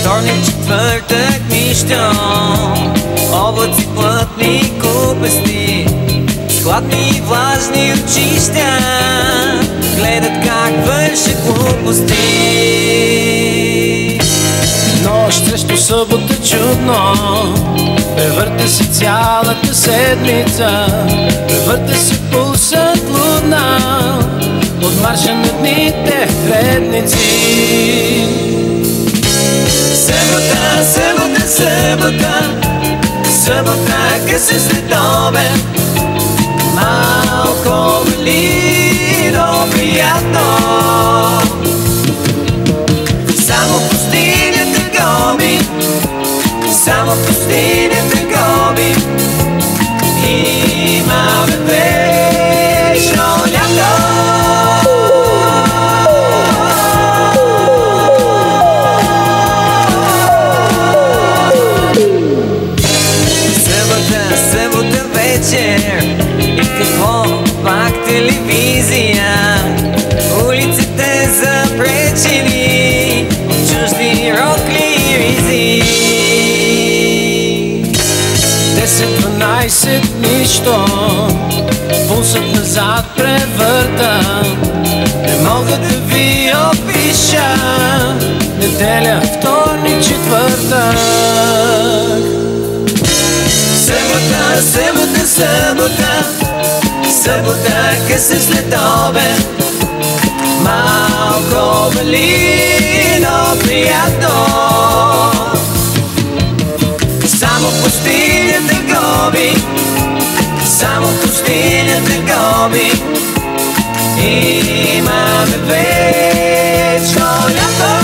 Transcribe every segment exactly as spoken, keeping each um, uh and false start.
Вторник, четвъртък, нищо. Облаци, плътни, купести, с хладни и влажни очища гледат как вършат глупости. Нощ срещу събота чудно, превърта се цялата седмица, превърта се пулсът лудна от марша на дните вредници. Събота, събота, събота, събота, къса след обед, малко вали, но приятно. Само пустинята гоби, само пустинята гоби, имаме вечно лято. Събота, събота вечер, и какво? Пак телевизия. Улиците запречени от чужди рокли и ризи. десет-дванайсет нищо, пулсът назад превърта. Не мога да ви опиша неделя, вторник, четвъртък. Събота, събота, събота, събота, къса след обед, малко вали, но приятно. Само пустинята гоби, само пустинята гоби, имаме вечно лято.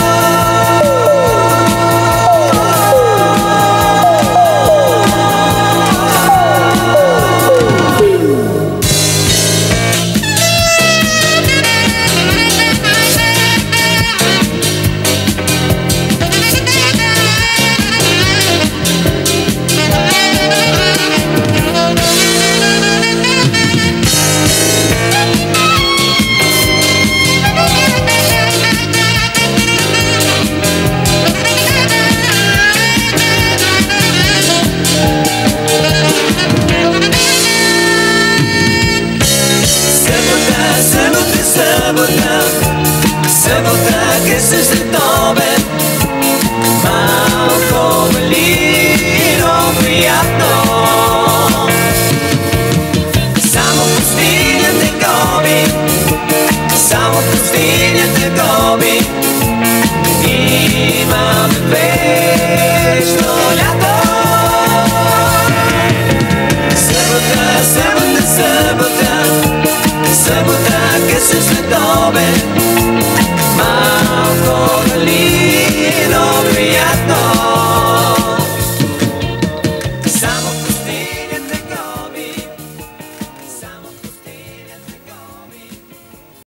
Събота, събота, къса след обед, малко вали, но приятно. Само пустинята гоби, само пустинята гоби, имаме